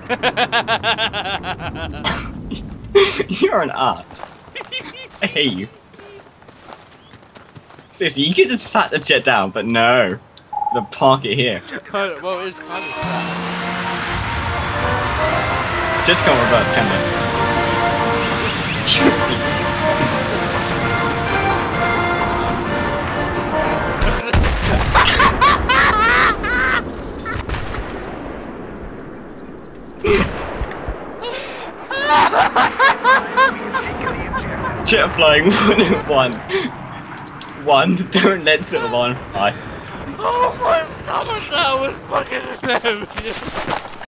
You're an ass. I hate you. Seriously, you could just sat the jet down, but no. The park it here. Well, it's kind of sad. Just can't reverse, can they? Jet flying 1. Don't let Silvarrn fly. Oh my stomach, that was fucking hilarious.